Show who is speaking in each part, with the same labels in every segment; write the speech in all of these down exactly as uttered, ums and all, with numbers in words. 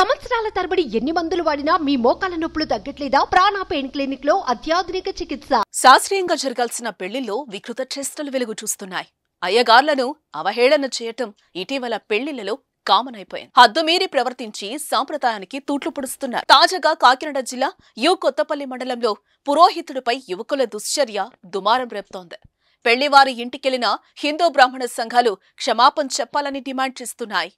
Speaker 1: సంవత్సరాల తరబడి ఎన్ని మందులు వాడినా మీ మోకాల నొప్పులు తగ్గట్లేదా? ప్రాణ పెయిన్ క్లినిక్ లో అత్యాధునిక చికిత్స.
Speaker 2: శాస్త్రీయంగా జరగాల్సిన పెళ్లిలో వికృత చేష్టలు వెలుగు చూస్తున్నాయి. అయ్యగార్లను అవహేళన చేయటం ఇటీవల పెళ్లిళ్లలో కామన్ అయిపోయింది. హద్దుమీరి ప్రవర్తించి సాంప్రదాయానికి తూట్లు పొడుస్తున్నారు. తాజాగా కాకినాడ జిల్లా యు కొత్తపల్లి మండలంలో పురోహితుడిపై యువకుల దుశ్చర్య దుమారం రేపుతోంది. పెళ్లివారి ఇంటికెళ్లిన హిందూ బ్రాహ్మణ సంఘాలు క్షమాపణ చెప్పాలని డిమాండ్ చేస్తున్నాయి.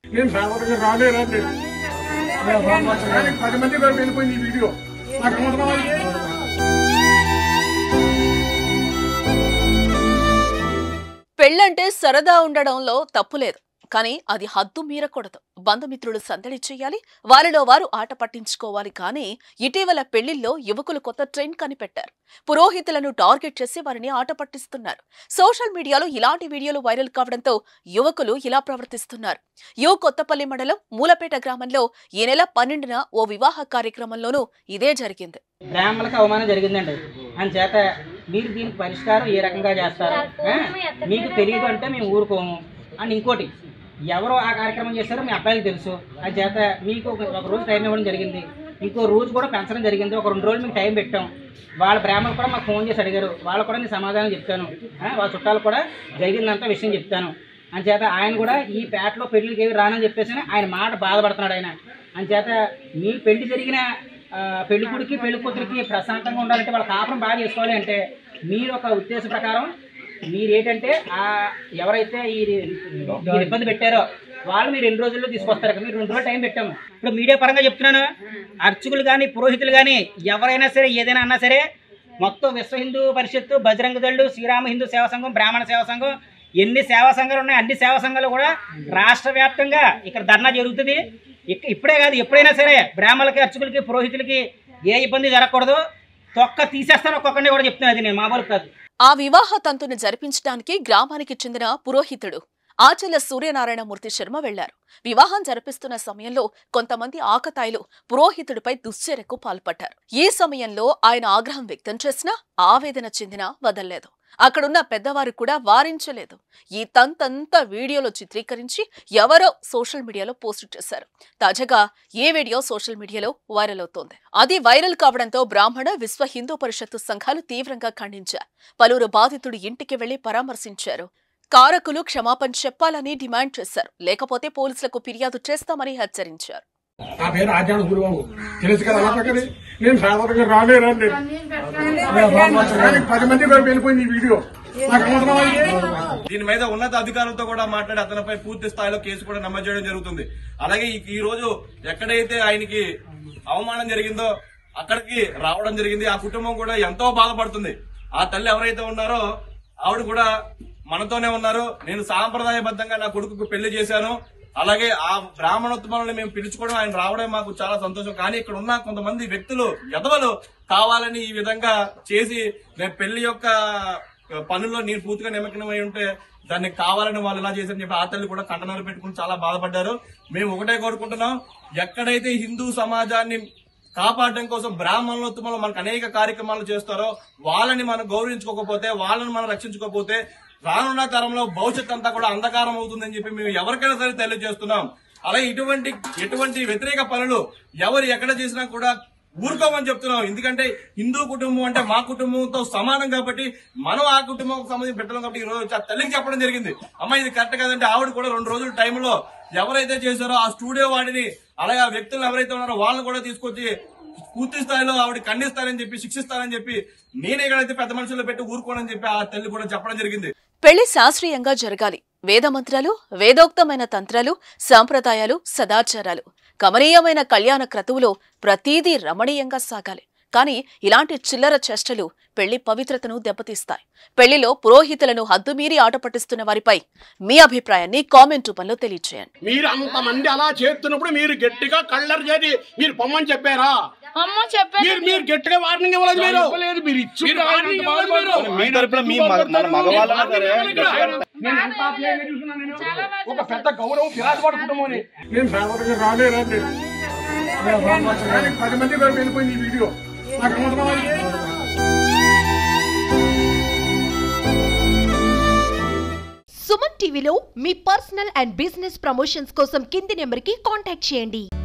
Speaker 2: పెళ్లంటే సరదా ఉండడంలో తప్పులేదు, కానీ అది హద్దు మీరకూడదు. బంధుమిత్రులు సందడి చేయాలి, వారిలో వారు ఆట పట్టించుకోవాలి. కానీ ఇటీవల పెళ్లిల్లో యువకులు కొత్త ట్రెండ్ కనిపెట్టారు. పురోహితులను టార్గెట్ చేసి వారిని ఆట పట్టిస్తున్నారు. సోషల్ మీడియాలో ఇలాంటి వీడియోలు వైరల్ కావడంతో యువకులు ఇలా ప్రవర్తిస్తున్నారు. యు కొత్తపల్లి మండలం మూలపేట గ్రామంలో ఈ నెల పన్నెండున ఓ వివాహ కార్యక్రమంలోనూ ఇదే జరిగింది.
Speaker 3: బ్రాహ్మణులకు అవమానం జరిగిందండి. అందుచేత మీరు దీనికి పరిష్కారం ఏ రకంగా చేస్తారు, మీకు తెలియదు అంటే మేము ఊరుకోము అని. ఇంకోటి, ఎవరో ఆ కార్యక్రమం చేస్తారో మీ అబ్బాయికి తెలుసు. అది చేత మీకు ఒక రోజు టైం ఇవ్వడం జరిగింది, ఇంకో రోజు కూడా పెంచడం జరిగింది. ఒక రెండు రోజులు మీకు టైం పెట్టాం. వాళ్ళ బ్రాహ్మణులు కూడా మాకు ఫోన్ చేసి అడిగారు. వాళ్ళు కూడా నేను సమాధానం చెప్తాను, వాళ్ళ చుట్టాలు కూడా జరిగిందంతా విషయం చెప్తాను. అంచేత ఆయన కూడా ఈ పేటలో పెళ్లికి ఏవి రానని చెప్పేసి ఆయన మాట బాధపడుతున్నాడు ఆయన. అంచేత మీ పెళ్లి జరిగిన పెళ్లి కొడుకు పెళ్లి కూతురికి ప్రశాంతంగా ఉండాలంటే, వాళ్ళ కాపురం బాగా చేసుకోవాలి అంటే, మీరు ఒక ఉద్దేశం ప్రకారం మీరేంటంటే ఆ ఎవరైతే ఈ ఇబ్బంది పెట్టారో వాళ్ళు మీరు రెండు రోజుల్లో తీసుకొస్తారు. మీరు రెండు రోజులు టైం పెట్టాము. ఇప్పుడు మీడియా పరంగా చెప్తున్నాను, అర్చకులు కానీ పురోహితులు కానీ ఎవరైనా సరే ఏదైనా అన్నా సరే మొత్తం విశ్వ హిందూ పరిషత్తు, బజరంగ దళు, శ్రీరామ హిందూ సేవా సంఘం, బ్రాహ్మణ సేవా సంఘం, ఎన్ని సేవా సంఘాలు ఉన్నాయి అన్ని సేవా సంఘాలు కూడా రాష్ట్ర వ్యాప్తంగా ఇక్కడ ధర్నా జరుగుతుంది. ఇప్పుడే కాదు, ఎప్పుడైనా సరే బ్రాహ్మణులకి, అర్చకులకి, పురోహితులకి ఏ ఇబ్బంది జరగకూడదు. తొక్క తీసేస్తాను ఒక్కొక్కరిని కూడా చెప్తున్నాను. అది నేను మామూలు కాదు.
Speaker 2: ఆ వివాహ తంతును జరిపించడానికి గ్రామానికి చెందిన పురోహితుడు ఆచల సూర్యనారాయణమూర్తి శర్మ వెళ్లారు. వివాహం జరిపిస్తున్న సమయంలో కొంతమంది ఆకతాయిలు పురోహితుడిపై దుశ్చర్యకు పాల్పడ్డారు. ఈ సమయంలో ఆయన ఆగ్రహం వ్యక్తం చేసినా ఆవేదన చెందినా వదల్లేదు. అక్కడున్న పెద్దవారు కూడా వారించలేదు. ఈ తంతంతా వీడియోలో చిత్రీకరించి ఎవరో సోషల్ మీడియాలో పోస్టు చేశారు. తాజాగా ఈ వీడియో సోషల్ మీడియాలో వైరల్ అవుతోంది. అది వైరల్ కావడంతో బ్రాహ్మణ, విశ్వ హిందూ పరిషత్తు సంఘాలు తీవ్రంగా ఖండించారు. పలువురు బాధితుడి ఇంటికి వెళ్లి పరామర్శించారు. కారకులు క్షమాపణ చెప్పాలని డిమాండ్ చేశారు. లేకపోతే పోలీసులకు ఫిర్యాదు చేస్తామని హెచ్చరించారు.
Speaker 4: నా పేరు ఆచార్య గురుబాబు, తెలుసు కదా. అలాగే నేను సాధారణంగా రాలే రండి పది మంది వెళ్ళిపోయింది ఈ వీడియో.
Speaker 5: దీని మీద ఉన్నత అధికారులతో కూడా మాట్లాడి అతనిపై పూర్తి స్థాయిలో కేసు కూడా నమోదు చేయడం జరుగుతుంది. అలాగే ఈ రోజు ఎక్కడైతే ఆయనకి అవమానం జరిగిందో అక్కడికి రావడం జరిగింది. ఆ కుటుంబం కూడా ఎంతో బాధపడుతుంది. ఆ తల్లి ఎవరైతే ఉన్నారో ఆవిడ కూడా మనతోనే ఉన్నారు. నేను సాంప్రదాయబద్ధంగా నా కొడుకుకు పెళ్లి చేశాను, అలాగే ఆ బ్రాహ్మణోత్తమాలను మేము పిలుచుకోవడం, ఆయన రావడం మాకు చాలా సంతోషం. కానీ ఇక్కడ ఉన్న కొంతమంది వ్యక్తులు ఎదవలు కావాలని ఈ విధంగా చేసి నేను పెళ్లి యొక్క పనుల్లో నేను పూర్తిగా నిమగ్నమై ఉంటే దాన్ని కావాలని వాళ్ళు ఇలా చేశారని చెప్పి ఆ తల్లి కూడా కంటనలు పెట్టుకుని చాలా బాధపడ్డారు. మేము ఒకటే కోరుకుంటున్నాం, ఎక్కడైతే హిందూ సమాజాన్ని కాపాడడం కోసం బ్రాహ్మణోత్తమాలు మనకు అనేక కార్యక్రమాలు చేస్తారో వాళ్ళని మనం గౌరవించుకోకపోతే, వాళ్ళని మనం రక్షించుకోకపోతే రానున్న తరంలో భవిష్యత్ అంతా కూడా అంధకారం అవుతుందని చెప్పి మేము ఎవరికైనా సరే తెలియజేస్తున్నాం. అలాగే ఇటువంటి ఎటువంటి వ్యతిరేక పనులు ఎవరు ఎక్కడ చేసినా కూడా ఊరుకోమని చెప్తున్నాం. ఎందుకంటే హిందూ కుటుంబం అంటే మా కుటుంబంతో సమానం కాబట్టి మనం ఆ కుటుంబం సంబంధించి పెట్టడం కాబట్టి ఈ రోజు తల్లికి చెప్పడం జరిగింది. అమ్మ ఇది కరెక్ట్ కాదంటే ఆవిడ కూడా రెండు రోజుల టైంలో ఎవరైతే చేశారో ఆ స్టూడియో వాడిని, అలాగే ఆ వ్యక్తులు ఎవరైతే ఉన్నారో వాళ్ళని కూడా తీసుకొచ్చి పూర్తి స్థాయిలో ఆవిడ ఖండిస్తారని చెప్పి, శిక్షిస్తారని చెప్పి, నేను ఎక్కడైతే పెద్ద మనుషులు పెట్టి ఊరుకోనని చెప్పి ఆ తల్లి కూడా చెప్పడం జరిగింది.
Speaker 2: పెళ్లి శాస్త్రీయంగా జరగాలి. వేదమంత్రాలు, వేదోక్తమైన తంత్రాలు, సాంప్రదాయాలు, సదాచారాలు, కమనీయమైన కళ్యాణ క్రతువులో ప్రతీదీ రమణీయంగా సాగాలి. కానీ ఇలాంటి చిల్లర చేష్టలు పెళ్లి పవిత్రతను దెబ్బతీస్తాయి. పెళ్లిలో పురోహితులను హద్దుమీరి ఆట పట్టిస్తున్న వారిపై మీ అభిప్రాయాన్ని కామెంట్ రూపంలో తెలియజేయండి.
Speaker 4: మీరు అంతమంది అలా చేస్తున్నప్పుడు మీరు గట్టిగా కళ్ళర్ చేసి మీరు పొమ్మని చెప్పారా? మీరు గట్టిగా వార్నింగ్ ఇవ్వలేదు. మీరు మీరు ఇచ్చి ఒక పెద్ద గౌరవం పిరాజపాటు కుటుంబం అని నేను సాధారణంగా రాలే రండి పది మంది వెళ్ళిపోయింది ఈ వీడియో.
Speaker 1: సుమన్ టీవీలో మీ పర్సనల్ అండ్ బిజినెస్ ప్రమోషన్స్ కోసం కింది నెంబర్కి కాంటాక్ట్ చేయండి.